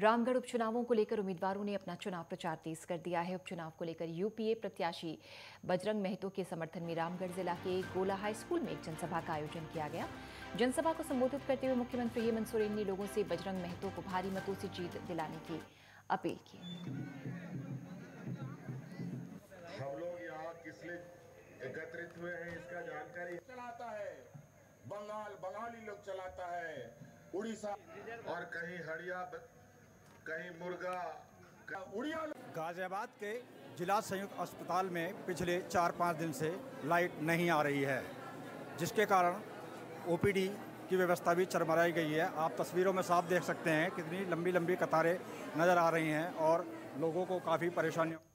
रामगढ़ उपचुनावों को लेकर उम्मीदवारों ने अपना चुनाव प्रचार तेज कर दिया है। उपचुनाव को लेकर यूपीए प्रत्याशी बजरंग महतो के समर्थन में रामगढ़ जिला के गोला हाई स्कूल में एक जनसभा का आयोजन किया गया। जनसभा को संबोधित करते हुए मुख्यमंत्री हेमंत सोरेन ने लोगों से बजरंग महतो को भारी मतों से जीत दिलाने की अपील की। हम लोग यहाँ किस लिए एकत्रित हुए हैं इसका जानकारी चलाता है बंगाली लोग चलाता है, उड़ीसा और कहीं हड़िया, कहीं मुर्गा, उड़िया। गाजियाबाद के जिला संयुक्त अस्पताल में पिछले 4-5 दिन से लाइट नहीं आ रही है, जिसके कारण ओपीडी की व्यवस्था भी चरमराई गई है। आप तस्वीरों में साफ देख सकते हैं कितनी लंबी लंबी कतारें नज़र आ रही हैं और लोगों को काफ़ी परेशानियों